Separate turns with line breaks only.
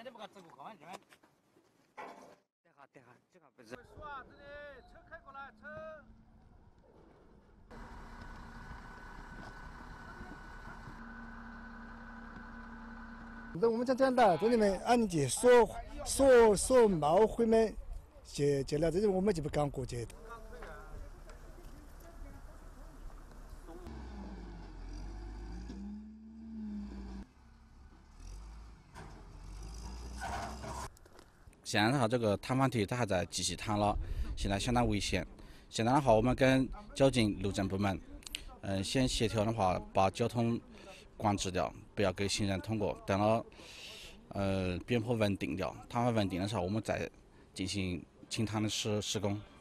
你不给走过看，这边。等下，这个不是。
树啊，这里车开过来，车。
那我们讲的，这里面按揭所冒灰们接了，这种我们就不敢过去。
现在的话，这个摊贩梯它还在继续摊了，现在相当危险。现在的话，我们跟交警、路政部门，先协调的话，把交通管制掉，不要给行人通过。等了，边坡稳定掉，摊贩稳定的时候，我们再进行清摊的施工。